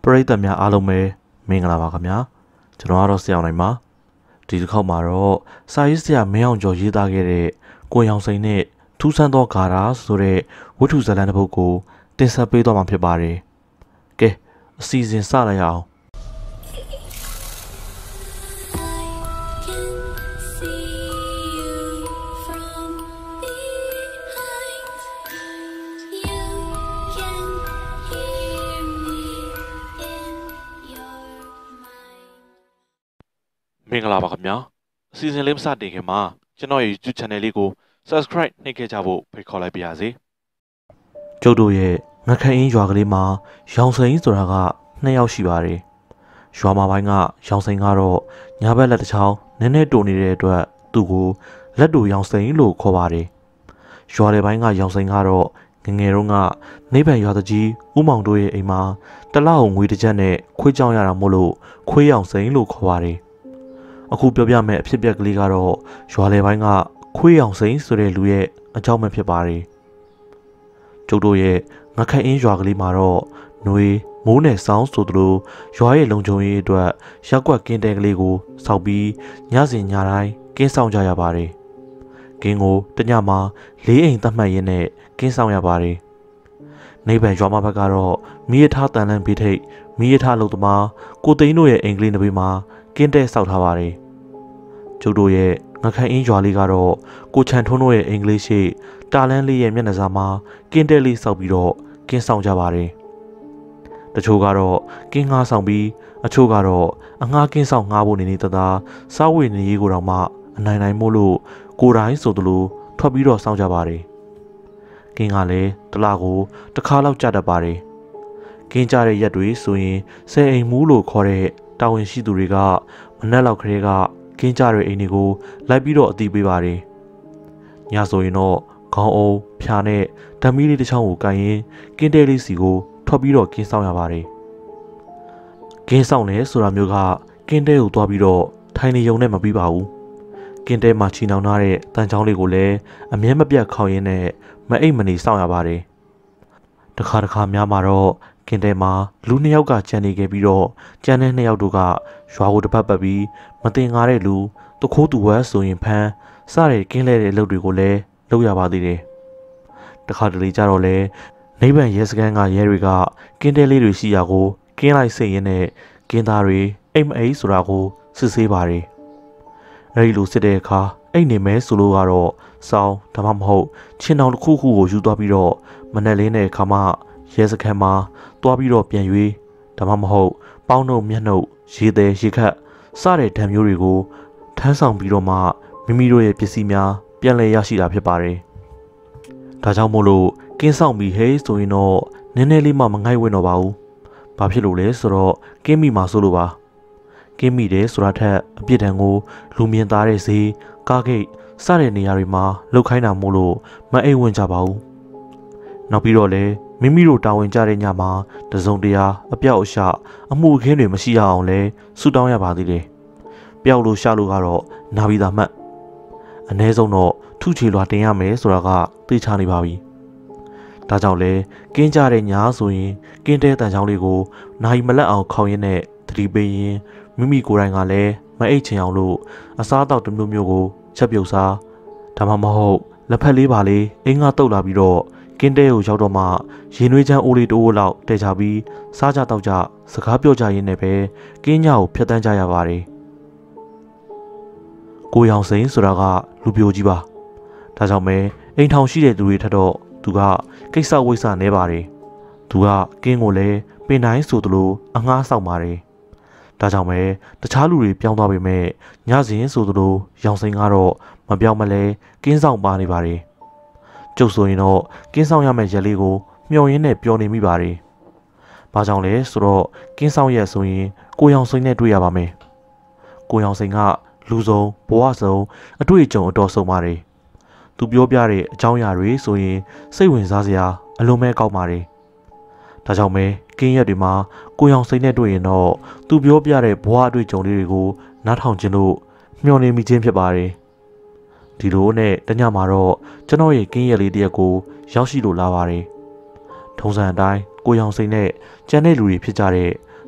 ပရိသတ်များအားလုံးပဲမင်္ဂလာပါခင်ဗျာကျွန်တော်ကတော့ဆရာနိုင်ပါဒီတစ်ခေါက်မှာတော့စာရေးဆရာမင်းအောင်ကျော်ရေးသားခဲ့တဲ့ကိုရောင်စိန်နဲ့ထူးဆန်းသောဂါထာဆိုတဲ့ဝတ္ထုဇာတ်လမ်းတစ်ပုဒ်ကိုတင်ဆက်ပေးသွားမှာဖြစ်ပါတယ်ကဲအစီအစဉ်စလိုက်အောင်မင်္ဂလာပါခင်ဗျာအစီအစဉ်လေးမစတင်ခင်မှာကျွန်တော်ရဲ့ YouTube channel လေးကို subscribe နှိပ်ခဲ့ကြဖို့ဖိတ်ခေါ်လိုက်ပါရစေကျုပ်တို့ရဲ့ငခန်းအင်းရွာကလေးမှာရောင်စိန်ဆိုတာက2ယောက်ရှိပါတယ်ရွာမပိုင်းကရောင်စိန်ကတော့ညာဘက်လက်တစ်ချောင်းနည်းနည်းတိုနေတဲ့အတွက်သူ့ကိုလက်တူရောင်စိန်လို့ခေါ်ပါတယ်ရွာလေပိုင်းကရောင်စိန်ကတော့ငငယ်တုန်းကနေဗန်ရွာတကြီးဦးမောင်တို့ရဲ့အိမ်မှာတလောက်ငွေတစ်ချက်နဲ့ခွေးကြောင်ရတာမို့လို့ခွေးရောင်စိန်လို့ခေါ်ပါတယ်အခုပြောပြမယ့်အဖြစ်အပျက်ကလေးကတော့ရွာလေပိုင်းကခွေးရောင်စိန်ဆိုတဲ့လူရဲ့အကြောင်းပဲဖြစ်ပါတယ်ကျုပ်တို့ရဲ့ငခန်းအင်းရွာကလေးမှာတော့ຫນွေမိုးနဲ့ဆောင်းဆိုသလိုရွာရဲ့လုံခြုံရေးအတွက်ရက်ကွက်ကင်းတဲကလေးကိုစောက်ပြီးညစဉ်ညတိုင်းကင်းဆောင်ကြရပါတယ်ကင်းကိုတညမှာ၄အိမ်သတ်မှတ်ရင်းနဲ့ကင်းဆောင်ရပါတယ်နေဗန်ရွာမဘက်ကတော့မိရထားတန်လန်းဘေးထိပ်မိရထားလုံသမားကိုသိန်းတို့ရဲ့အင်္ဂလိပ်နဘေးမှာကင်းတဲဆောက်ထားပါတယ်ကျုပ်တို့ရဲ့ငခန်းအင်းရွာလေးကတော့ကိုချန်ထွန်းတို့ရဲ့အင်္ဂလိပ်ရှိတာလန်းလေးရဲ့မျက်နှာစာမှာကင်းတဲလေးဆောက်ပြီးတော့ကင်းဆောင်ကြပါတယ်တချို့ကတော့ကင်းငှားဆောင်ပြီးအချို့ကတော့အငှားကင်းဆောင်ငှားဖို့နေနေတသားစားဝေနေရေးကိုတော့မှအနိုင်နိုင်မို့လို့ကိုယ်တိုင်းဆိုသလိုထွက်ပြီးတော့ဆောင်ကြပါတယ်ကင်းကလည်းတလားကိုတစ်ခါလောက်ကြတတ်ပါတယ်ကင်းကြတဲ့ရက်တွေဆိုရင်ဆယ်အိမ်မူးလို့ခေါ်တဲ့တာဝန်ရှိသူတွေကမနက်လောက်ခရဲကကင်းကြတဲ့အိမ်တွေကိုလိုက်ပြီးတော့အတီးပေးပါတယ်ညဆိုရင်တော့ခေါင်းအုံဖျာနဲ့ဓမီလေးတစ်ချောင်းကိုကန်ရင်ကင်းတဲလေးစီကိုထွက်ပြီးတော့ကင်းဆောင်ရပါတယ်ကင်းဆောင်လဲဆိုတာမျိုးကကင်းတဲကိုသွားပြီးတော့ထိုင်နေုံနဲ့မပြီးပါဘူးကင်းတဲမှာချီနှောင်ထားတဲ့တန်ချောင်းလေးကိုလည်းအမြဲမပြတ်ခေါင်းရင်းနဲ့မအိပ်မနေဆောင်ရပါတယ်တခါတခါများမှာတော့ကင်းတဲမှာလူ2ယောက်ကကြံနေခဲ့ပြီးတော့ကြံတဲ့2ယောက်တို့ကရွာကိုတစ်ပတ်ပတ်ပြီးမတင်ငါတဲ့လူတခိုးသူဝက်ဆိုရင်ဖမ်းစတဲ့ကင်းလဲတဲ့အလုပ်တွေကိုလည်းလုပ်ရပါသေးတယ်တခါတလေကြတော့လဲနိဗ္ဗာန်ရဲစခန်းကရဲတွေကကင်းတဲလေးတွေရှိရာကိုကင်းလိုက်စိတ်ရင်းနဲ့ကင်းသားတွေအိမ်မအိမ်ဆိုတာကိုစစ်ဆေးပါတယ်အဲဒီလိုစစ်တဲ့အခါအိမ်နေမဲဆိုလို့ကတော့စောင်းဒါမှမဟုတ်ချင်းတောင်တစ်ခုခုကိုယူသွားပြီးတော့မနက်လင်းတဲ့အခါမှရဲစခန်းမှာသွားပြီးတော့ပြန်ရွေးဒါမှမဟုတ်ပေါင်းတို့မျက်နှုတ်ရေသေးရေခတ်စတဲ့ဓာတ်မျိုးတွေကိုထမ်းဆောင်ပြီးတော့မှမိမိတို့ရဲ့ပစ္စည်းများပြန်လည်ရရှိတာဖြစ်ပါတယ်ဒါကြောင့်မို့လို့ကင်းဆောင်ပြီးဟေးဆိုရင်တော့နည်းနည်းလေးမှမငိုက်ဝင်တော့ပါဘူးဘာဖြစ်လို့လဲဆိုတော့ကင်းမိမှာဆိုလို့ပါကင်းမိတယ်ဆိုတာထက်အပြစ်ဒဏ်ကိုလူမြင်သားတဲ့ဈေးကားဂိတ်စတဲ့နေရာတွေမှာလောက်ခိုင်းတာမို့လို့မအိမ်ဝင်ကြပါဘူးနောက်ပြီးတော့လေမိမိတို့တာဝန်ကြတဲ့ညမှာတစုံတရာအပြောက်အရှအမှုအခင်းတွေမရှိရအောင်လဲဆူတောင်းရပါသေးတယ်ပျောက်လို့ရှာလို့ကတော့နာပြီးသားမှတ်အ ਨੇ ဆုံးတော့ထုချေလွာတင်ရမယ်ဆိုတာကသိချနေပါပြီဒါကြောင့်လဲကင်းကြတဲ့ညဆိုရင်ကင်းတဲတန်ချောင်းလေးကိုနိုင်မလက်အောင်ခေါင်းရင်းနဲ့သတိပေးရင်မိမိကိုယ်တိုင်ကလည်းမအိတ်ချင်အောင်လို့အစားအသောက်တစ်မျိုးမျိုးကိုချက်ပြုတ်စားဒါမှမဟုတ်လက်ဖက်လေးပါလေးအင်းငါတုတ်လာပြီးတော့ကင်းတဲကိုရောက်တော့မှရင်နွေးချမ်းအိုးလေးတိုးလောက်တဲချပြီးစားကြတော့ကြစကားပြောကြရင်းနဲ့ပဲကင်းညကိုဖျက်တမ်းကြရပါတယ်ကိုရောင်စိန်ဆိုတာကလူပြိုကြီးပါဒါကြောင့်ပဲအိမ်ထောင်ရှိတဲ့သူတွေထက်တော့သူကကိစ္စဝိစ္စနဲပါတယ်သူကကင်းကိုလည်းပင်တိုင်းဆိုသလိုအငှားဆောင်ပါတယ်ဒါကြောင့်ပဲတခြားလူတွေပြောင်းသွားပေမဲ့ညစဉ်ဆိုသလိုရောင်စိန်ကတော့မပြောင်းမလဲကင်းဆောင်ပါနေပါတယ်ကျုပ်ဆိုရင်တော့ကင်းဆောင်ရမယ့်ရက်လေးကိုမျှော်ရင်းနဲ့ပျော်နေမိပါတယ်ဘာကြောင့်လဲဆိုတော့ကင်းဆောင်ရက်ဆိုရင်ကိုရောင်စိန်နဲ့တွေ့ရပါမယ်ကိုရောင်စိန်ကလူဆုံးဘဝဆုံးအတွေ့အကြုံအတော်ဆုံးပါတယ်သူပြောပြတဲ့အကြောင်းအရာတွေဆိုရင်စိတ်ဝင်စားစရာအလွန်ပဲကောင်းပါတယ်ဒါကြောင့်ပဲကင်းရက်တွေမှာကိုရောင်စိန်နဲ့တွေ့ရင်တော့သူပြောပြတဲ့ဘဝအတွေ့အကြုံလေးတွေကိုနားထောင်ခြင်းလို့မျှော်နေမိခြင်းဖြစ်ပါတယ်ဒီလိုနဲ့တညမှာတော့ကျွန်တော်ရဲ့ကင်းရက်လေးတရက်ကိုရောက်ရှိလို့လာပါတယ်ထုံးစံအတိုင်းကိုရောင်စိန်နဲ့ကျန်တဲ့လူတွေဖြစ်ကြတဲ့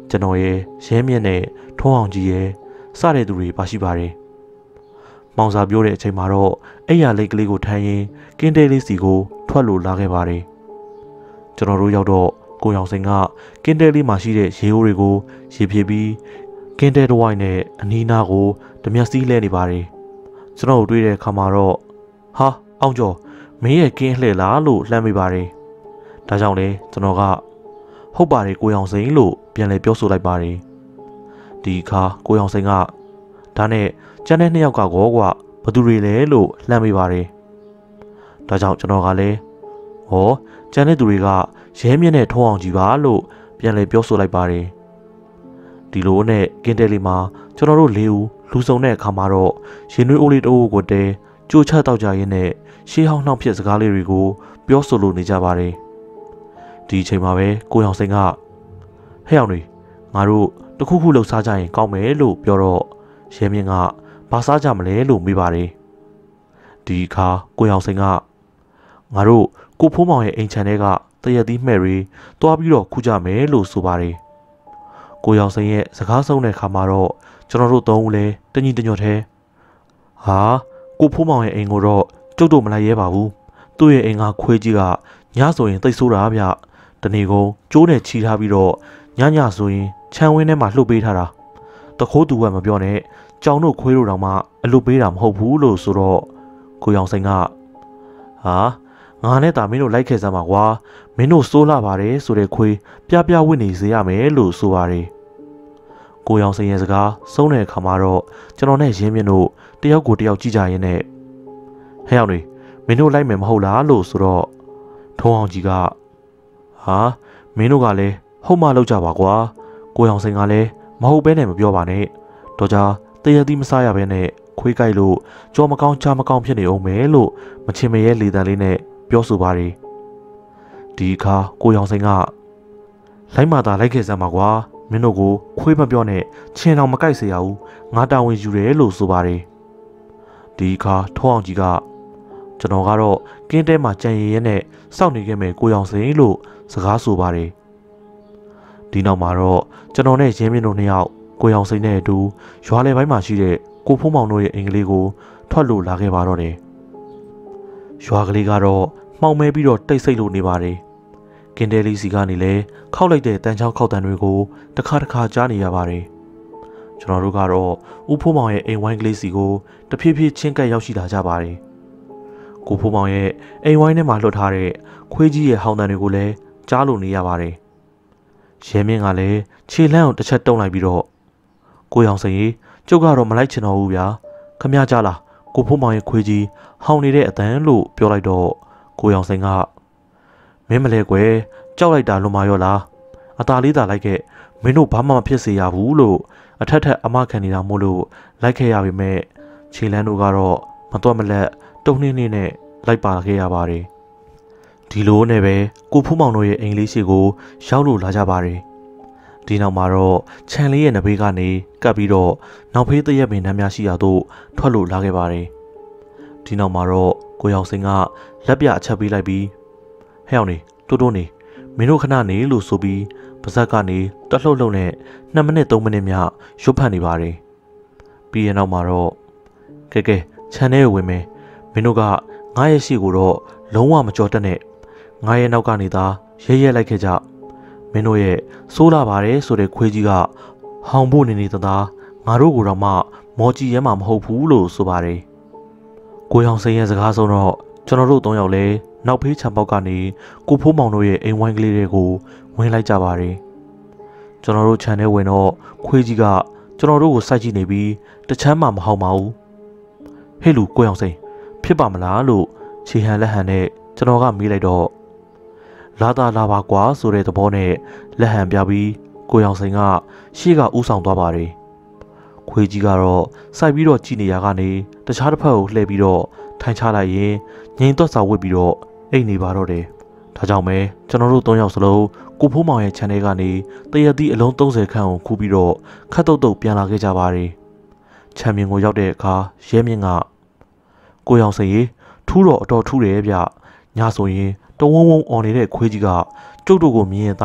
ကျွန်တော်ရဲ့ရဲမြင့်နဲ့ထုံးအောင်ကြီးရဲ့စတဲ့သူတွေပါရှိပါတယ်။မောင်စာပြောတဲ့အချိန်မှာတော့အဲ့ရလိတ်ကလေးကိုထမ်းရင်းကင်းတဲလေးစီကိုထွက်လို့လာခဲ့ပါတယ်။ကျွန်တော်တို့ရောက်တော့ကိုရောင်စိန်ကကင်းတဲလေးမှာရှိတဲ့ရေအိုးတွေကိုရေဖြည့်ပြီးကင်းတဲတစ်ဝိုက်နဲ့အနီးနားကိုဓမြစီးလဲနေပါတယ်။ကျွန်တော်တို့တွေ့တဲ့အခါမှာတော့ဟာအောင်ကျော်မင်းရဲ့ကင်းလှည့်လားလို့လှမ်းမိပါတယ်။ဒါကြောင့်လေကျွန်တော်ကဟုတ်ပါတယ်ကိုရောင်စိန်လို့ပြန်လည်ပြောဆိုလိုက်ပါတယ်။ဒီအခါကိုရောင်စိန်ကဒါနဲ့ကျန်တဲ့နှစ်ယောက်ကကောကွာဘသူတွေလဲလို့လှမ်းမိပါတယ်။ဒါကြောင့်ကျွန်တော်ကလည်းဟောကျန်တဲ့သူတွေကရဲမြင့်နဲ့ထုံးအောင်ကြီးပါလို့ပြန်လည်ပြောဆိုလိုက်ပါတယ်။ဒီလိုနဲ့ကင်းတဲလေးမှာကျွန်တော်တို့၄ဦးလူစုံတဲ့အခါမှာတော့ရင်နွေးအိုးလေးတစ်အိုးကိုတဲကြိုးချတောက်ကြရင်းနဲ့ရှေးဟောင်းနှောက်ဖြစ်စကားလေးတွေကိုပြောဆိုလို့နေကြပါတယ်။ဒီအချိန်မှာပဲကိုရောင်စိန်ကဟဲ့အောင်တွေငါတို့တခုခုလှုပ်ရှားကြရင်ကောင်းမယ်လို့ပြောတော့ရဲမြင့်ကဘာစားကြမလဲလို့မေးပါတယ်။ဒီအခါကိုရောင်စိန်ကငါတို့ကိုဖိုးမောင်ရဲ့အိမ်ခြံထဲကတရက်သီးမှဲ့ရီတွားပြီးတော့ခုကြမယ်လို့ဆိုပါတယ်။ကိုရောင်စိန်ရဲ့စကားဆုံးတဲ့အခါမှာတော့ကျွန်တော်တို့သုံးဦးလဲတညီတညွတ်သေးဟာကိုဖိုးမောင်ရဲ့အိမ်ကိုတော့ကျုပ်တို့မလိုက်ရဲပါဘူး။သူ့ရဲ့အိမ်ကခွေးကြီးကညဆိုရင်တိတ်ဆိုးတာဗျ။တနေ့ကုန်ကျိုးနဲ့ချီထားပြီးတော့ညဆိုရင်ခြံဝင်းထဲမှာလှုပ်ပေးထားတာ။တခိုးသူကမပြောနဲ့ကြောင်တို့ခွေးတို့တောင်မှအလွတ်ပေးတာမဟုတ်ဘူးလို့ဆိုတော့ကိုရောင်စိန်ကဟာငါနဲ့တာမင်းတို့လိုက်ခဲ့စမ်းပါကွာမင်းတို့စိုးလာပါတယ်ဆိုတဲ့ခွေးပြပြဝစ်နေစေရမယ်လို့ဆိုပါတယ်ကိုရောင်စိန်ရဲ့စကားဆုံးတဲ့အခါမှာတော့ကျွန်တော်နဲ့ရင်းမြင့်တို့တယောက်ကိုတယောက်ကြည့်ကြရင်းနဲ့ဟဲ့အောင်တွေမင်းတို့လိုက်မယ်မဟုတ်လားလို့ဆိုတော့ထုံးအောင်ကြီးကဟာမင်းတို့ကလည်းဟုတ်မှလောက်ကြပါကွာကိုရောင်စိန်ကလည်းမဟုတ်ဘဲနဲ့မပြောပါနဲ့တော့ကြတရသီးမစားရဘဲနဲ့ခွေးကြိုက်လို့ကြောမကောင်းချမကောင်းဖြစ်နေအောင်မယ်လို့မချင်မရဲလေတံလေးနဲ့ပြောဆိုပါတယ်ဒီအခါကိုရောင်စိန်ကလိုက်မှသာလိုက်ခဲ့စမ်းပါကွာမင်းတို့ကိုခွေးမပြောနဲ့ချင်းအောင်မကြိုက်စေရဘူးငါတာဝန်ယူတယ်လို့ဆိုပါတယ်ဒီအခါထုံးအောင်ကြီးကကျွန်တော်ကတော့ကင်းတဲမှာကြံရည်ရဲနဲ့စောင့်နေခဲ့မယ်ကိုရောင်စိန်လို့စကားဆိုပါတယ်ဒီနောက်မှာတော့ကျွန်တော်နဲ့ရင်းမြင့်တို့နှစ်ယောက်ကိုရောင်စိန်နဲ့အတူရွာလယ်ပိုင်းမှာရှိတဲ့ကိုဖိုးမောင်တို့ရဲ့အိမ်ကလေးကိုထွက်လို့လာခဲ့ပါတော့တယ်ရွာကလေးကတော့မှောင်မဲပြီးတော့တိတ်ဆိတ်လို့နေပါတယ်ကင်းတဲလေးစီကနေလဲခောက်လိုက်တဲ့တန်ချောင်းခောက်တန်တွေကိုတစ်ခါကြားနေရပါတယ်ကျွန်တော်တို့ကတော့ဦးဖိုးမောင်ရဲ့အိမ်ဝိုင်းကလေးစီကိုတဖြည်းဖြည်းချင်းကပ်ရောက်ရှိလာကြပါတယ်ကိုဖိုးမောင်ရဲ့အိမ်ဝိုင်းထဲမှာလွတ်ထားတဲ့ခွေးကြီးရဲ့ဟောင်းတန်တွေကိုလည်းကြားလို့နေရပါတယ်ရဲမင်းကလည်းခြေလမ်းအောင်တစ်ချက်တုံးလိုက်ပြီးတော့ကိုရောင်စိန်ကြီးကျုပ်ကတော့မလိုက်ချင်တော့ဘူးဗျာခမရကြလားကိုဖိုးမောင်ရဲ့ခွေးကြီးဟောင်းနေတဲ့အတန်လို့ပြောလိုက်တော့ကိုရောင်စိန်ကမင်းမလဲကွယ်ကြောက်လိုက်တာလွန်မာရောလားအသာလေးသာလိုက်ခဲ့မင်းတို့ဘာမှမဖြစ်စေရဘူးလို့အထက်ထက်အမခံနေတာမို့လို့လိုက်ခဲ့ရပေမဲ့ခြေလန်းတို့ကတော့မတော့မလက်တုံနှင်းနှင်းနဲ့လိုက်ပါခဲ့ရပါတယ်ဒီလိုနဲ့ပဲကိုဖိုးမောင်တို့ရဲ့အိမ်လေးရှိကိုရောက်လို့လာကြပါတယ်ဒီနောက်မှာတော့ခြံလေးရဲ့နဘေးကနေကပ်ပြီးတော့နောက်ဖေးတရက်ပင်နှမ်းများရှိရာသို့ထွက်လို့လာခဲ့ပါတယ်ဒီနောက်မှာတော့ကိုရောင်စိန်ကလက်ပြအချက်ပေးလိုက်ပြီးဟဲ့အောင်နေတိုးတိုးနေမင်းတို့ခဏနေလို့ဆိုပြီးပါဇက်ကနေတလှုပ်လှုပ်နဲ့2မိနစ်3မိနစ်မြရွတ်ဖတ်နေပါတယ်ပြီးရင်နောက်မှာတော့ကဲခြံထဲကိုဝင်မယ်မင်းတို့ကငါရဲ့ရှိကိုတော့လုံးဝမကြော်တတ်နဲ့ငါရဲ့နောက်ကနေသာရဲလိုက်ခဲ့ကြမင်းတို့ရဲ့ဆိုးလာပါတယ်ဆိုတဲ့ခွေးကြီးကဟောင်ဖို့နေသားငါတို့ကိုတော့မှမော်ကြီးရဲမှာမဟုတ်ဘူးလို့ဆိုပါတယ်ကိုရောင်စိန်ရဲ့စကားဆုံးတော့ကျွန်တော်တို့3ယောက်လဲနောက်ဖေးခြံပေါက်ကနေကိုဖိုးမောင်တို့ရဲ့အိမ်ဝိုင်းကလေးတွေကိုဝင်လိုက်ကြပါတယ်ကျွန်တော်တို့ခြံထဲဝင်တော့ခွေးကြီးကကျွန်တော်တို့ကိုစိုက်ကြည့်နေပြီးတချမ်းမှမဟောင်ပါဘူးဟဲ့လူကိုရောင်စိန်ဖြစ်ပါမလားလို့ခြေဟန်လက်ဟန်နဲ့ကျွန်တော်ကမေးလိုက်တော့လာပါကွာဆိုတဲ့သဘောနဲ့လက်ဟန်ပြပြီးကိုရောင်စိန်ကရှေ့ကဥဆောင်သွားပါတယ်ခွေးကြီးကတော့စိုက်ပြီးတော့ကြည်နေရကနေတခြားတစ်ဖက်ကိုလှည့်ပြီးတော့ထိုင်ချလိုက်ရင်ငိန်သွက်စာဝစ်ပြီးတော့အိတ်နေပါတော့တယ်ဒါကြောင့်ပဲကျွန်တော်တို့3ယောက်စလုံးကိုဖိုးမောင်ရဲ့ခြံထဲကနေတရက်သီးအလုံး30ခန့်ကိုခူးပြီးတော့ခတ်တုတ်ပြန်လာခဲ့ကြပါတယ်ခြံမြင်ကိုရောက်တဲ့အခါရဲမြင့်ကကိုရောင်စိန်ကြီးထူးတော့အတော်ထူးတယ်ဗျညဆိုရင်တဝုံဝုံအော်နေတဲ့ခွေးကြီးကကျုပ်တို့ကိုမြင်ရင်သားနဲ့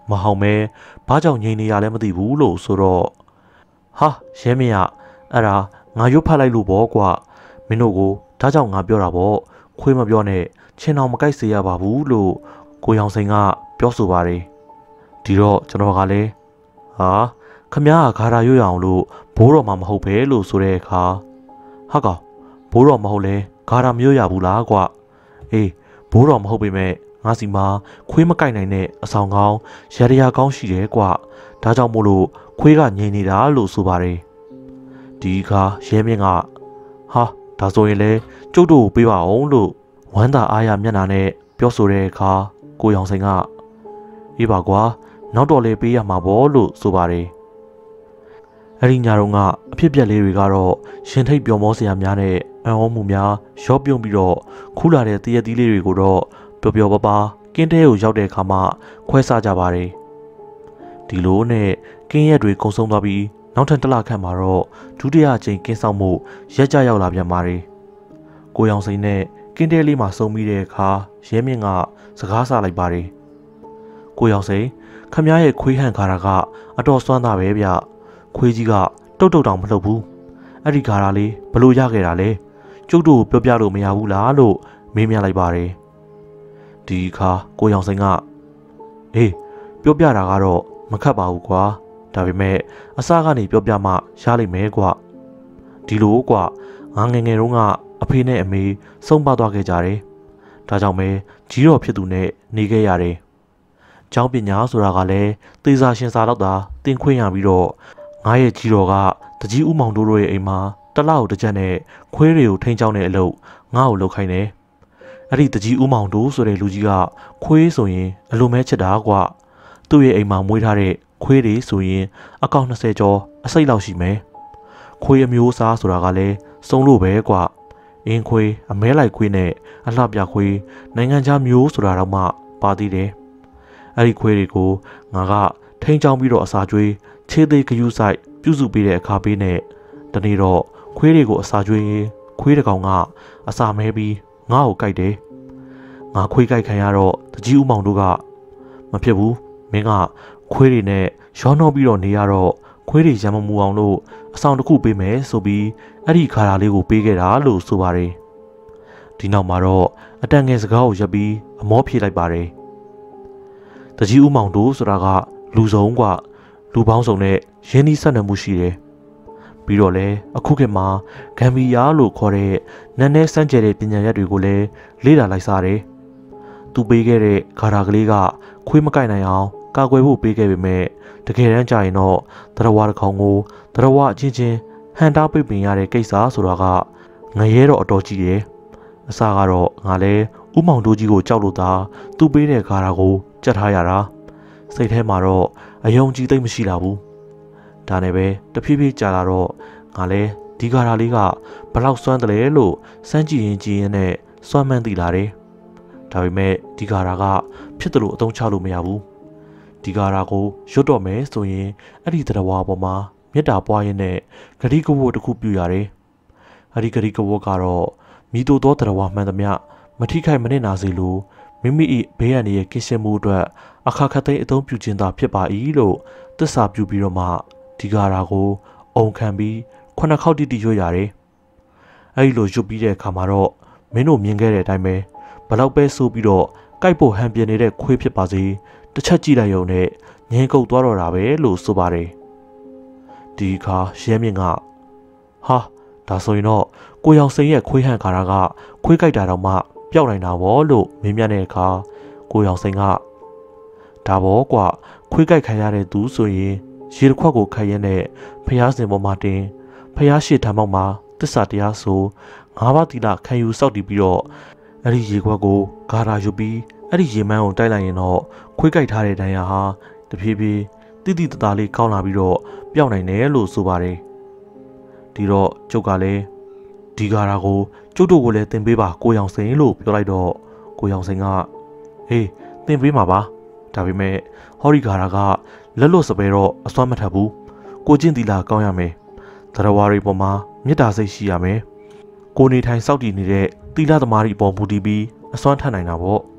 မဟောင်မဲဘာကြောင့်ငြိမ်နေရလဲမသိဘူးလို့ဆိုတော့ဟာရဲမင်းကအဲ့ဒါငါရွတ်ဖတ်လိုက်လို့ပေါ့ကွာမင်းတို့ကိုဒါကြောင့်ငါပြောတာပေါ့ခွေးမပြောနဲ့ချင်းအောင်မကိုက်စေရပါဘူးလို့ကိုရောင်စိန်ကပြောဆိုပါတယ်ဒီတော့ကျွန်တော်ကလည်းဟာခမည်းကဂါရာရွတ်ရအောင်လို့ဘိုးတော်မှမဟုတ်ပဲလို့ဆိုတဲ့အခါဟာကောင်ဘိုးတော်မဟုတ်လဲဂါရာမရွတ်ရဘူးလားကွာအေးဘိုးတော်မဟုတ်ပေမဲ့ငါစီမှာခွေးမကိုက်နိုင်တဲ့အဆောင်ကောင်းရရကောင်းရှိတယ်ကွာဒါကြောင့်မို့လို့ခွေးကငြိမ်နေတာလို့ဆိုပါတယ်ဒီအခါရဲမင်းကဟာဒါဆိုရင်လေကျုပ်တို့ကိုပေးပါအောင်လို့ဝမ်းသာအားရမျက်နှာနဲ့ပြောဆိုတဲ့အခါကိုရောင်စိန်ကအေးပါကွာနောက်တော့လေပေးရမှာပေါ့လို့ဆိုပါတယ်အဲ့ဒီညတော့ကအဖြစ်ပြက်လေးတွေကတော့ရှင်ထိတ်ပျော်မောစရာများနဲ့အံ့ဩမှုများရောပြုံးပြီးတော့ခူးလာတဲ့တရက်သီးလေးတွေကိုတော့ပျော်ပျော်ပါပါကင်းတဲကိုရောက်တဲ့အခါမှာခွဲစားကြပါတယ်ဒီလိုနဲ့ကင်းရက်တွေကုံဆုံးသွားပြီးနောက်ထပ်တစ်လခန့်မှာတော့ဒုတိယအကြိမ်ကင်းဆောင်မှုရက်ကြရောက်လာပြန်ပါတယ်ကိုရောင်စိန်နဲ့ကင်းတဲလေးမှာစုံပြီးတဲ့အခါရဲမြင့်ကစကားဆလိုက်ပါတယ်ကိုရောင်စိန်ခမည်းရဲ့ခွေးဟန်ခါတာကအတော်စွမ်းသားပဲဗျခွေးကြီးကတုတ်တောင်မလှုပ်ဘူးအဲ့ဒီခါတာလေးဘလို့ရခဲ့တာလဲကျုပ်တို့ပြောပြလို့မရဘူးလားလို့မေးမြန်းလိုက်ပါတယ်ဒီခါကိုရောင်စိန်ကအေးပြောပြတာကတော့မခက်ပါဘူးကွာဒါပေမဲ့အစကနေပြောပြမှရလိမ့်မယ်ကွာဒီလိုကွာငါငယ်ငယ်တုန်းကအဖေနဲ့အမေဆုံးပါသွားခဲ့ကြတယ်ဒါကြောင့်ပဲကြီးတော်ဖြစ်သူနဲ့နေခဲ့ရတယ်ကျောင်းပညာဆိုတာကလည်းသေစာရှင်စာတော့တာတင်ခွင့်ရပြီးတော့ငါရဲ့ကြီးတော်ကတကြီးဦးမောင်တို့ရဲ့အိမ်မှာတလောက်တစ်ချက်နဲ့ခွေးတွေကိုထိန်းချောင်းတဲ့အလုပ်ငါ့ကိုလုပ်ခိုင်းတယ်အဲ့ဒီတကြီးဦးမောင်တို့ဆိုတဲ့လူကြီးကခွေးဆိုရင်အလိုမဲချက်တာကွာသူ့ရဲ့အိမ်မှာမွေးထားတဲ့ခွေးတွေဆိုရင်အကောင့်20ကျော်အစိတ်လောက်ရှိမယ်ခွေးအမျိုးအစားဆိုတာကလည်းစုံလို့ပဲကွာအင်းခွေးအမဲလိုက်ခွေးနဲ့အလှပြခွေးနိုင်ငံခြားမျိုးဆိုတာတော့မှပါသေးတယ်အဲ့ဒီခွေးတွေကိုငါကထိန်းချောင်းပြီးတော့အစာကျွေးခြေသေးဂယုဆိုင်ပြုစုပေးတဲ့အခါပေးနဲ့တနေ့တော့ခွေးတွေကိုအစာကျွေးရင်ခွေးတစ်ကောင်ကအစာမဲပြီးငါ့ကိုကြိုက်တယ်ငါခွေးကြိုက်ခံရတော့တကြီးဦးမောင်တို့ကမဖြစ်ဘူးမင်းကခွေးတွေနဲ့ရောနှောပြီးတော့နေရတော့ခွေးတွေရံမမူအောင်လို့အဆောင်တစ်ခုပေးမယ်ဆိုပြီးအဲ့ဒီခါရာလေးကိုပေးခဲ့တာလို့ဆိုပါတယ်ဒီနောက်မှာတော့အတန်ငယ်စကားကိုရပ်ပြီးအမောဖြေလိုက်ပါတယ်တကြီးဦးမောင်တို့ဆိုတာကလူဆုံးကလူပေါင်းစုံနဲ့ရင်းနှီးဆက်နွယ်မှုရှိတယ်ပြီးတော့လဲအခုခေတ်မှာဂမ်ဘီယာလို့ခေါ်တဲ့နန်းနဲ့စမ်းကြဲတဲ့ပညာရပ်တွေကိုလည်းလေ့လာလိုက်စားတယ်သူပေးခဲ့တဲ့ဂါရာကလေးကခွေးမကိုက်နိုင်အောင်ကာကွယ်ဖို့ပေးခဲ့ပေမဲ့တကယ်တမ်းကျရင်တော့တရဝါတစ်ကောင်ကိုတရဝါအချင်းချင်းဟန်တာပိတ်ပင်ရတဲ့ကိစ္စဆိုတာကငရဲတော့အတော်ကြီးတယ်အစကတော့ငါလဲဥမောင်တို့ကြီးကိုကြောက်လို့သာသူ့ပေးတဲ့ဂါရာကိုကြက်ထားရတာစိတ်ထဲမှာတော့အယုံကြည်သိမ့်မရှိလာဘူးဒါနဲ့ပဲတဖြည်းဖြည်းကြာလာတော့ငါလဲဒီဂါရာလေးကဘလောက်စွမ်းတယ်လဲလို့စမ်းကြည့်ရင်နဲ့စွမ်းမှန်းသိလာတယ်ဒါပေမဲ့ဒီဂါရာကဖြစ်တယ်လို့အသုံးချလို့မရဘူးဒီဂါရာကိုရွတ်တော့မယ်ဆိုရင်အဲ့ဒီတရဝါပေါ်မှာမေတ္တာပွားရင်းနဲ့ဂရိကဝတ်တစ်ခုပြုရတယ်အဲ့ဒီဂရိကဝတ်ကတော့မိတို့သောတရဝါမှန်သမျှမထိခိုက်မနစ်နာစေလိုမိမိ၏ဘေးရန်ရဲ့ကင်းရှင်းမှုအတွက်အခါခတ်သိမ်းအသုံးပြုခြင်းသာဖြစ်ပါ၏လို့သစ္စာပြုပြီးတော့မှဒီဂါရာကိုအုံခံပြီး9ခေါက်တိရွတ်ရတယ်အဲ့ဒီလိုရွတ်ပြီးတဲ့အခါမှာတော့မင်းတို့မြင်ခဲ့တဲ့အတိုင်းပဲဘလောက်ပဲဆိုပြီးတော့ကြိုက်ဖို့ဟန်ပြနေတဲ့ခွေးဖြစ်ပါစေတစ်ချက်ကြည့်လိုက်ရုံနဲ့ငင်းကုတ်သွားတော့တာပဲလို့ဆိုပါတယ်ဒီအခါရဲမြင့်ကဟာဒါဆိုရင်တော့ကိုရောင်စိန်ရဲ့ခွေးဟန်ခါရာကခွေးကြိုက်တာတော့မှပျောက်နိုင်တာဗောလို့မင်းမြတ်တဲ့အခါကိုရောင်စိန်ကဒါဗောကွာခွေးကြိုက်ခံရတဲ့သူဆိုရင်ရေတစ်ခွက်ကိုခိုက်ရင်းနဲ့ဖျားစင်ပေါ်မှာတင်ဖျားရှိထမ်းပေါက်မှာတစ္ဆာတရားဆို၅ပါးသီလခံယူစောက်တည်ပြီးတော့အဲ့ဒီရေခွက်ကိုဂါရာယူပြီးအဲ့ဒီရေမန်းကိုတိုက်လိုက်ရင်တော့ခွေးကြိုက်ထားတဲ့ဒဏ်ရာဟာတဖြည်းဖြည်းတိတိတသားလေးကောင်းလာပြီးတော့ပျောက်နိုင်တယ်လို့ဆိုပါတယ်ဒီတော့ကျုပ်ကလည်းဒီဂါရာကိုကျုပ်တို့ကိုလည်းသင်ပေးပါကိုရောင်စိန်လို့ပြောလိုက်တော့ကိုရောင်စိန်ကဟေးသင်ပေးမှာပါဒါပေမဲ့ဟောဒီဂါရာကလက်လွတ်စပယ်တော့အစွမ်းမထပ်ဘူးကိုကျင့်သီလာကောင်းရမယ်တရဝါရီပေါ်မှာမေတ္တာစိတ်ရှိရမယ်ကိုနေထိုင်စောင့်တည်နေတဲ့သီလသမားတွေပေါ်မူတည်ပြီးအစွမ်းထပ်နိုင်တာပေါ့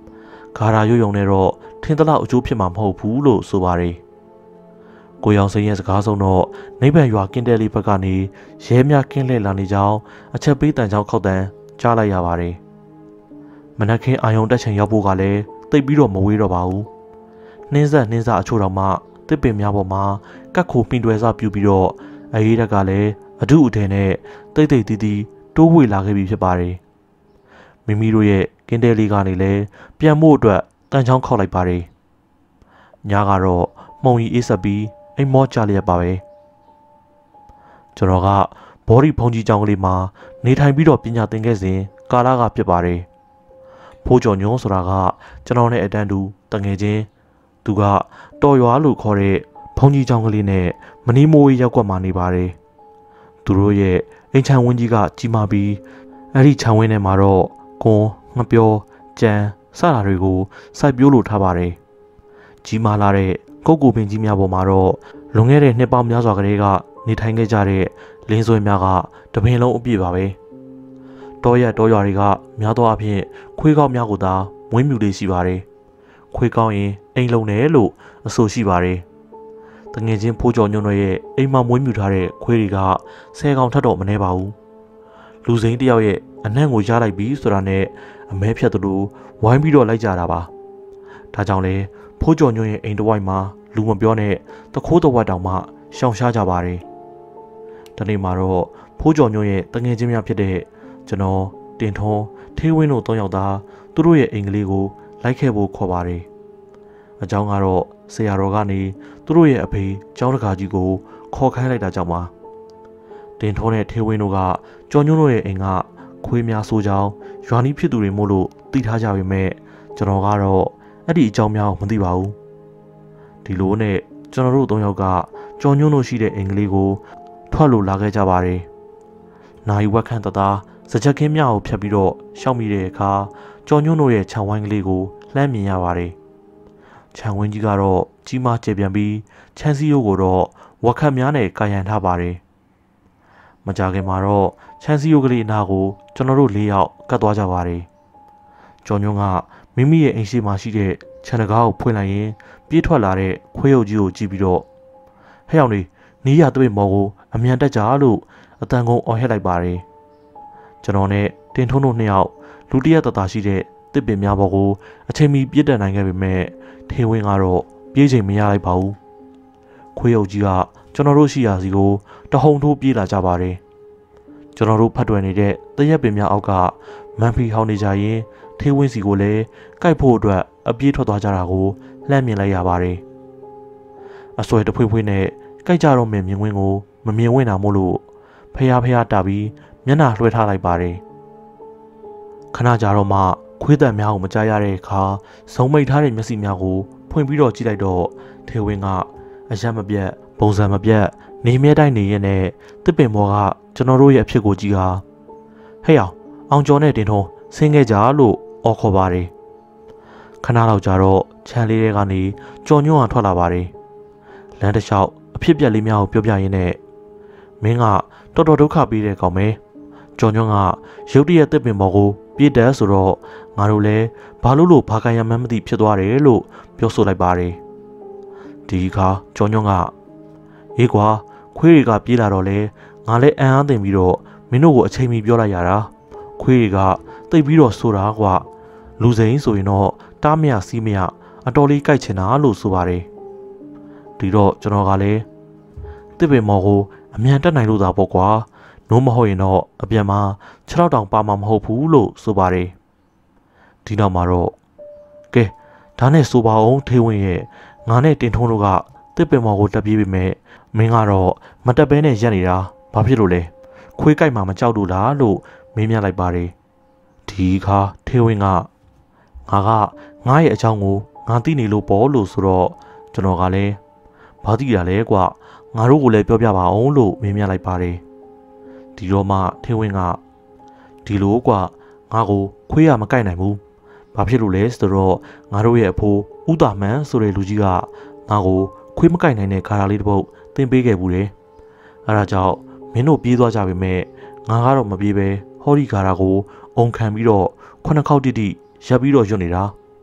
ဂါရာရွယုံနဲ့တော့ထင်းတလောက်အကျိုးဖြစ်မှာမဟုတ်ဘူးလို့ဆိုပါတယ်ကိုရောင်စိန်ရဲ့စကားဆုံးတော့နိဗ္ဗာန်ရွာကင်းတဲလေးဘက်ကနေရဲများကင်းလှည့်လာနေကြောင်းအချက်ပေးတန်ကြောင်းခောက်တန်းကြားလိုက်ရပါတယ်မနက်ခင်းအာယုံတက်ချိန်ရောက်ဖို့ကလည်းတိတ်ပြီးတော့မဝေးတော့ပါဘူးနှင်းဆက်အချို့တော်မှတစ်ပင်များပေါ်မှာကတ်ခိုပင်တွယ်စပြူပြီးတော့အေးရက်ကလည်းအထုအထည်နဲ့တိတ်တီးတိုးဝေလာခဲ့ပြီဖြစ်ပါတယ်မိမိတို့ရဲ့ကင်းတဲလေးကနေလည်းပြန်ဖို့အတွက်တန်ချောင်းခောက်လိုက်ပါတယ်ညကတော့မှုံကြီးအေးဆက်ပြီးအိမ်မောကြလျက်ပါပဲကျွန်တော်ကဘော်ဒီဖုန်ကြီးကျောင်းကလေးမှာနေထိုင်ပြီးတော့ပညာသင်ခဲ့စဉ်ကာလကဖြစ်ပါတယ်ဖိုးကျော်ညွန်းဆိုတာကကျွန်တော်နဲ့အတန်းတူတငယ်ချင်းသူကတော်ရွာလို့ခေါ်တဲ့ဖုန်ကြီးကျောင်းကလေးနဲ့မနီးမိုးရောက်ကွက်မှာနေပါတယ်သူတို့ရဲ့အိမ်ချမ်းဝင်းကြီးကကြီးမားပြီးအဲ့ဒီချမ်းဝင်းထဲမှာတော့ကွန်ငပြောကြံစတာတွေကိုစိုက်ပျိုးလို့ထားပါတယ်ကြီးမားလာတဲ့ကုတ်ကူပင်ကြီးများပေါ်မှာတော့လွန်ခဲ့တဲ့နှစ်ပေါင်းများစွာကတည်းကနေထိုင်ခဲ့ကြတဲ့လင်းဆွဲများကတပင်လုံးအပြည့်ပါပဲတောရွာတွေကများသောအားဖြင့်ခွေးကောက်များကိုသာမွေးမြူလေးရှိပါတယ်ခွေးကောက်ရင်အိမ်လုံးတယ်လို့အဆိုရှိပါတယ်တငယ်ချင်းဖိုးကျော်ညွန့်တို့ရဲ့အိမ်မှာမွေးမြူထားတဲ့ခွေးတွေက10ကောင်ထက်တော့မနည်းပါဘူးလူစိမ်းတယောက်ရဲ့အနှံ့ကိုရလိုက်ပြီဆိုတာနဲ့အမဲဖြတ်သူတို့ဝိုင်းပြီးတော့လိုက်ကြတာပါဒါကြောင့်လေဖိုးကျော်ညွန့်ရဲ့အိမ်တစ်ဝိုက်မှာလူမပြောနဲ့တခိုးတဝက်တောင်မှရှောင်ရှားကြပါတယ်ဒီနေ့မှာတော့ဖိုးကျော်ညွန့်ရဲ့တငယ်ချင်းများဖြစ်တဲ့ကျွန်တော်တင်ထွန်းထေးဝင်းတို့3ယောက်သားသူတို့ရဲ့အိမ်ကလေးကိုလိုက်ခဲ့ဖို့ခေါ်ပါတယ်အကြောင်းကတော့ဆရာတော်ကနေသူတို့ရဲ့အဖေကျောင်းတကာကြီးကိုခေါ်ခိုင်းလိုက်တာကြောင့်ပါတင်ထွန်းနဲ့ထေးဝင်းတို့ကကျော်ညွန့်တို့ရဲ့အိမ်ကခွေးများဆိုးကြောင်းရွာနီးဖြစ်သူတွေမို့လို့သိထားကြပေမဲ့ကျွန်တော်ကတော့အဲ့ဒီအကြောင်းများကိုမသိပါဘူးဒီလိုနဲ့ကျွန်တော်တို့3ယောက်ကကျော်ညွန့်တို့ရှိတဲ့အိမ်ကလေးကိုထွက်လို့လာခဲ့ကြပါတယ်နိုင်ဝက်ခန့်တသားစကြက်ခင်းများကိုဖြတ်ပြီးတော့ရှောက်မိတဲ့အခါကျော်ညွန့်တို့ရဲ့ခြံဝိုင်းကလေးကိုလှမ်းမြင်ရပါတယ်ခြံဝင်းကြီးကတော့ကြီးမားကျယ်ပြန်ပြီးခြံစည်းရိုးကိုတော့ဝက်ခတ်များနဲ့ကာရန်ထားပါတယ်မကြခင်မှာတော့ခြံစည်းရိုးကလေးအနားကိုကျွန်တော်တို့4ယောက်ကတ်သွားကြပါတယ်ကျော်ညွန့်ကမိမိရဲ့အိမ်ရှိမှရှိတဲ့ခြံတကားကိုဖွင့်လိုက်ရင်ပြေးထွက်လာတဲ့ခွေးရုပ်ကြီးကိုကြည့်ပြီးတော့ဟဲ့အောင်လေးနီးရသွေးမော်ကိုအမြန်တက်ကြလို့အတန်ကုန်အော်ဟစ်လိုက်ပါတယ်ကျွန်တော်နဲ့တင်ထွန်းတို့2ယောက်လူတရက်တသားရှိတဲ့တစ်ပင်များပေါ်ကိုအချိန်မီပြစ်တက်နိုင်ခဲ့ပေမဲ့ထေဝင်းကတော့ပြေးချိန်မရလိုက်ပါဘူးခွေးရုပ်ကြီးကကျွန်တော်တို့ရှိရာစီကိုတဟုန်ထိုးပြေးလာကြပါတယ်ကျွန်တော်တို့ဖတ်တွယ်နေတဲ့တရက်ပင်များအောက်ကမန်ဖီဟောင်းနေကြရင်ထေဝင်းစီကိုလည်းကိုက်ဖို့အတွက်အပြေးထွက်သွားကြတာကိုလှမ်းမြင်လိုက်ရပါတယ်အဆွဲတဖွေးဖွေးနဲ့ကိုက်ကြတော့မြင်ကွင်းကိုမမြင်ဝင်တာမို့လို့ဖះတာပြီးမျက်နှာလွှဲထားလိုက်ပါတယ်ခဏကြာတော့မှခွေးတံများကိုမကြားရတဲ့အခါစုံမိတ်ထားတဲ့မျက်စိများကိုဖွင့်ပြီးတော့ကြည့်လိုက်တော့ထေဝင်းကအရက်မပြတ်ပုံစံမပြတ်နေမြဲတိုင်းနေရင်နဲ့တစ်ပင်မော်ကကျွန်တော်တို့ရဲ့အဖြစ်ကိုကြည့်ဟာဟဲ့အောင်ကျော်နဲ့တင်ထုံးဆင်းခဲ့ကြလို့အော်ခေါ်ပါတယ်ခဏလောက်ကြာတော့ခြံလေးထဲကနေကြော်ညွန့်အောင်ထွက်လာပါတယ်လမ်းတစ်လျှောက်အဖြစ်ပြက်လေးများကိုပြောပြရင်းနဲ့မင်းကတော်တော်ဒုက္ခပေးတဲ့ကောင်ပဲကြော်ညွန့်ကရုတ်တရက်တစ်ပင်ပေါ်ကိုပြေးတယ်ဆိုတော့ငါတို့လည်းဘာလို့ဘာကန်ရမှန်းမသိဖြစ်သွားတယ်လို့ပြောဆိုလိုက်ပါတယ်ဒီခါကြော်ညွန့်ကအေးကွာခွေးတွေကပြေးလာတော့လေငါလည်းအံ့အားသင့်ပြီးတော့မင်းတို့ကိုအချိန်မီပြောလိုက်ရတာခွေးတွေကတိတ်ပြီးတော့ဆိုတာကွာလူစိမ်းဆိုရင်တော့တားမရစီးမရအတော်လေးကြိုက်ချင်တာလို့ဆိုပါတယ်ဒီတော့ကျွန်တော်ကလည်းတစ်ပင်မော်ကိုအမြန်တက်နိုင်လို့သာပေါ့ကွာနိုးမဟုတ်ရင်တော့အပြန်မှာ6လောက်တောင်ပါမှာမဟုတ်ဘူးလို့ဆိုပါတယ်ဒီနောက်မှာတော့ကဲဒါနဲ့ဆိုပါအောင်ထေးဝင်းရဲ့ငါနဲ့တင်ထုံးတို့ကတစ်ပင်မော်ကိုတက်ပြေးပေမဲ့မင်းကတော့မတက်ဘဲနဲ့ရက်နေတာဘာဖြစ်လို့လဲခွေးကြိုက်မှမကြောက်လို့လားလို့မေးမြန်းလိုက်ပါတယ်ဒီခါထေးဝင်းကငါရဲ့အကြောင်းကိုငါသိနေလို့ပေါ့လို့ဆိုတော့ကျွန်တော်ကလည်းဘာသိရလဲကွာငါတို့ကိုလည်းပြောပြပါအောင်လို့မေးမြန်းလိုက်ပါတယ်ဒီတော့မှထေးဝင်းကဒီလိုကွာငါကိုခွေးရမကိုက်နိုင်ဘူးဘာဖြစ်လို့လဲဆိုတော့ငါတို့ရဲ့အဖိုးဦးတာမန်ဆိုတဲ့လူကြီးကငါကိုခွေးမကိုက်နိုင်တဲ့ခါရာလေးတစ်ပုတ်တင်ပေးခဲ့ဘူးတယ်အဲဒါကြောင့်မင်းတို့ပြေးသွားကြပေမဲ့ငါကတော့မပြေးပဲဟောဒီခါရာကိုအုံခံပြီးတော့9ခေါက်တိတိရပ်ပြီးတော့ရွတ်နေတာ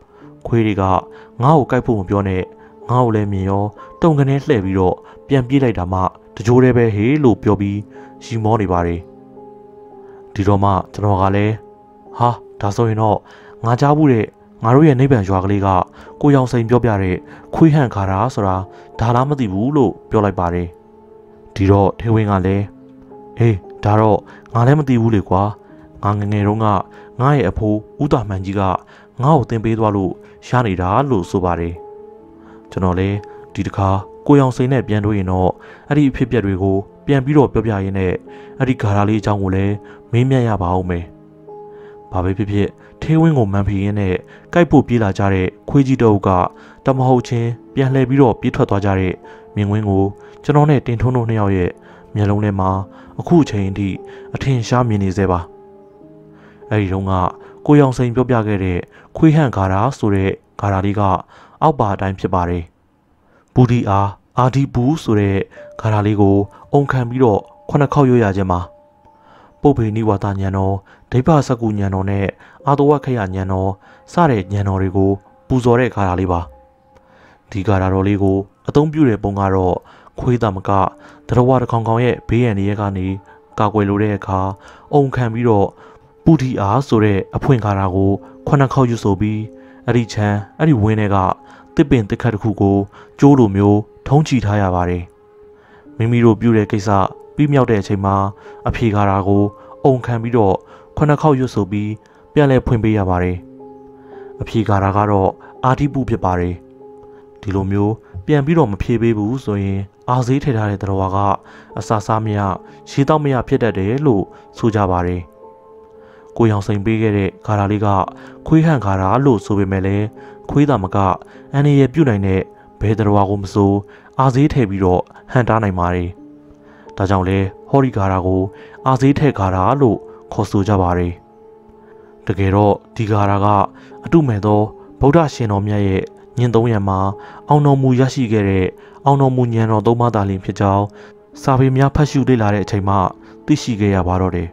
ခွေးတွေကငါ့ကိုကြိုက်ဖို့မပြောနဲ့ငါ့ကိုလည်းမြင်ရောတုံကနေလှည့်ပြီးတော့ပြန်ပြေးလိုက်တာမှတကြိုးတည်းပဲဟေးလို့ပြောပြီးရီမောနေပါတယ်ဒီတော့မှကျွန်တော်ကလည်းဟာဒါဆိုရင်တော့ငါကြားဘူးတဲ့ငါတို့ရဲ့နိဗ္ဗာန်ရွာကလေးကကိုရောင်စိန်ပြောပြတဲ့ခွေးဟန့်ခါတာဆိုတာဒါလားမသိဘူးလို့ပြောလိုက်ပါတယ်ဒီတော့ထေဝင်းကလည်းအေးဒါတော့ငါလည်းမသိဘူးလေကွာငါငငယ်တုန်းကငါရဲ့အဖိုးဦးတာမှန်ကြီးကငါ့ကိုသင်ပေးသွားလို့ရှားနေတာလို့ဆိုပါတယ်ကျွန်တော်လည်းဒီတခါကိုရောင်စိန်နဲ့ပြန်တွေ့ရင်တော့အဲ့ဒီအဖြစ်အပျက်တွေကိုပြန်ပြီးတော့ပြောပြရင်းနဲ့အဲ့ဒီဂါရာလေးအကြောင်းကိုလည်းမေးမြန်းရပါအောင်မယ်ဘာပဲဖြစ်ဖြစ်ထေးဝင်းကိုမှန်ဖီရင်းနဲ့ကြိုက်ဖို့ပြေးလာကြတဲ့ခွေးကြီးတအုပ်ကတမဟုတ်ချင်းပြန်လှည့်ပြီးတော့ပြေးထွက်သွားကြတဲ့မြင်ကွင်းကိုကျွန်တော်နဲ့တင်ထုံးတို့နှစ်ယောက်ရဲ့မျက်လုံးထဲမှာအခုချိန်ထိအထင်ရှားမြင်နေသေးပါအဲ့ဒီတုန်းကကိုရောင်စိန်ပြောပြခဲ့တဲ့ခွေးဟန့်ဂါရာဆိုတဲ့ဂါရာလေးကအောက်ပါအတိုင်းဖြစ်ပါတယ်ဘူဒီအားအာဒီဘူးဆိုတဲ့ဂါရာလေးကိုအုံခံပြီးတော့9ခေါက်ရွရခြင်းမှာပုပ်ဖေနိဝါဒညံတော်ဒိဗ္ဗစကုညံတော်နဲ့အာတဝခရညံတော်စတဲ့ညံတော်တွေကိုပူဇော်တဲ့ဂါရာလေးပါဒီဂါရာတော်လေးကိုအသုံးပြုတဲ့ပုံကတော့ခွေးသမကတရဝတကောင်ကောင်ရဲ့ဘေးရန်တွေကနေကာကွယ်လိုတဲ့အခါအုံခံပြီးတော့ပူဒီအားဆိုတဲ့အဖွင့်ဂါရာကို9ခေါက်ယူဆိုပြီးအဲ့ဒီချမ်းအဲ့ဒီဝင်းတွေကတစ်ပင်တစ်ခတ်တစ်ခုကိုကျိုးလိုမျိုးထုံးချီထားရပါတယ်မိမိတို့ပြုတဲ့ကိစ္စပြီးမြောက်တဲ့အချိန်မှာအဖြေဂါရာကိုအုံခံပြီးတော့9ခေါက်ရွတ်ဆိုပြီးပြန်လဲဖွင့်ပေးရပါတယ်အဖြေဂါရာကတော့အာတိပုဖြစ်ပါတယ်ဒီလိုမျိုးပြန်ပြီးတော့မဖြေပေးဘူးဆိုရင်အာဈေးထည့်ထားတဲ့တော်ကအစာစားမရရေတောက်မရဖြစ်တတ်တယ်လို့ဆိုကြပါတယ်ကိုရောင်စိန်ပေးခဲ့တဲ့ဂါရာလေးကခွေးဟန့်ဂါရာလို့ဆိုပေမဲ့လည်းခွေးသားမကအန်ရည်ပြုတ်နိုင်တဲ့ဘယ်တော်ကိုမဆိုအာဈေးထည့်ပြီးတော့ဟန်တားနိုင်ပါတယ်ဒါကြောင့်လဲဟော်ရီဂါရာကိုအာဈေးထည့်ဂါရာလို့ခေါ်ဆိုကြပါတယ်တကယ်တော့ဒီဂါရာကအတုမဲ့သောဗုဒ္ဓရှင်တော်မြတ်ရဲ့ညင်300မှာအောင်တော်မူရရှိခဲ့တဲ့အောင်တော်မူဉာဏ်တော်3ပါးသာလျှင်ဖြစ်ကြောင်းစာပေများဖတ်ရှုလေ့လာတဲ့အချိန်မှသိရှိခဲ့ရပါတော့တယ်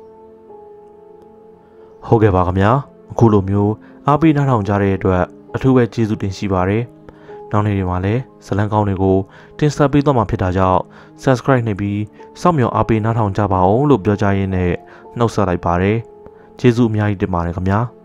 ဟုတ်ကဲ့ပါခင်ဗျာအခုလိုမျိုးအားပေးနားထောင်ကြတဲ့အတွက်အထူးပဲကျေးဇူးတင်ရှိပါတယ်နောက်နေ့တွေမှာလည်းဇလံကောင်းတွေကိုတင်ဆက်ပေးသွားမှာဖြစ်တာကြောင့် Subscribe နှိပ်ပြီးစောင့်မျှော်အားပေးနားထောင်ကြပါအောင်လို့ပြောကြရင်းနဲ့နှုတ်ဆက်လိုက်ပါတယ်ကျေးဇူးအများကြီးတင်ပါတယ်ခင်ဗျာ